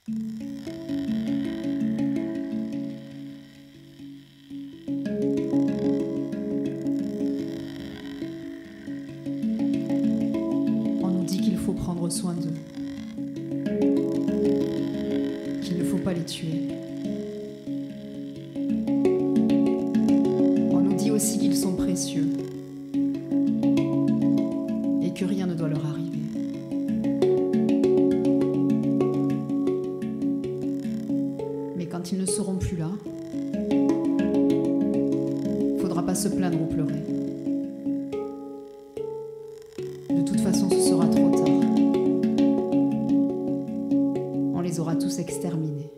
On nous dit qu'il faut prendre soin d'eux, qu'il ne faut pas les tuer. On nous dit aussi qu'ils sont précieux et que rien ne doit leur arriver. Mais quand ils ne seront plus là, faudra pas se plaindre ou pleurer. De toute façon, ce sera trop tard. On les aura tous exterminés.